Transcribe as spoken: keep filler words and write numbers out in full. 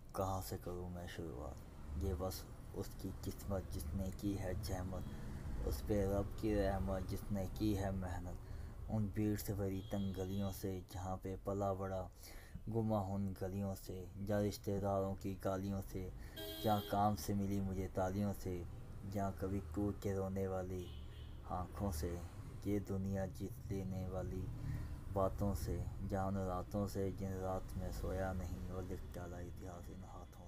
कहाँ से करूँ मैं शुरुआत। ये बस उसकी किस्मत जिसने की है जहमत, उस पे रब की रहमत जिसने की है मेहनत। उन भीड़ से भरी तंग गलियों से जहाँ पे पला बड़ा, गुमा उन गलियों से जहाँ रिश्तेदारों की गालियों से, जहाँ काम से मिली मुझे तालियों से, जहाँ कभी टूट के रोने वाली आँखों से, ये दुनिया जीत लेने वाली बातों से, जहाँ उन रातों से जिन रात में सोया नहीं और लिख डाला इतिहास इन हाथों